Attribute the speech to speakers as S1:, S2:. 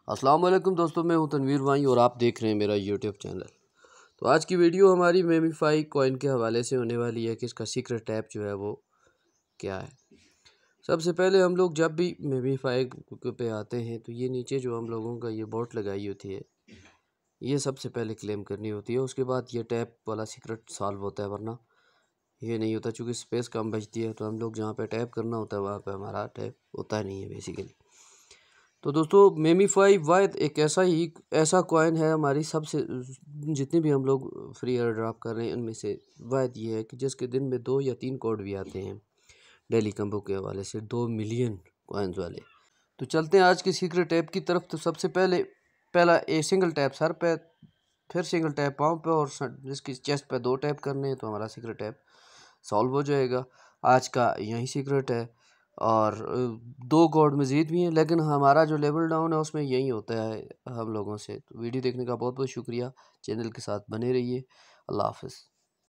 S1: अस्सलाम वालेकुम दोस्तों, मैं हूं तनवीर भाई और आप देख रहे हैं मेरा यूट्यूब चैनल। तो आज की वीडियो हमारी मेमीफाई कॉइन के हवाले से होने वाली है कि इसका सीक्रेट टैप जो है वो क्या है। सबसे पहले हम लोग जब भी मेमीफाई पे आते हैं तो ये नीचे जो हम लोगों का ये बोट लगाई होती है, ये सबसे पहले क्लेम करनी होती है। उसके बाद ये टैप वाला सीक्रेट सॉल्व होता है, वरना ये नहीं होता। चूँकि स्पेस कम बचती है तो हम लोग जहाँ पे टैप करना होता है वहाँ पे हमारा टैप होता नहीं है बेसिकली। तो दोस्तों, मेमीफाई वायद एक ऐसा कॉइन है, हमारी सबसे जितनी भी हम लोग फ्री एयर ड्रॉप कर रहे हैं उनमें से वायद ये है कि जिसके दिन में 2 या 3 कोड भी आते हैं डेली कम्बो के हवाले से, 2 मिलियन कॉइन्स वाले। तो चलते हैं आज के सीक्रेट टैप की तरफ। तो सबसे पहला सिंगल टैप सर पे, फिर सिंगल टैप पाँव पे और जिसकी चेस्ट पे 2 टैप करने हैं तो हमारा सीक्रेट टैप सॉल्व हो जाएगा। आज का यही सीक्रेट है। और 2 गॉड मज़ीद भी हैं, लेकिन हमारा जो लेवल डाउन है उसमें यही होता है हम लोगों से। तो वीडियो देखने का बहुत बहुत शुक्रिया। चैनल के साथ बने रहिए। अल्लाह हाफ़िज़।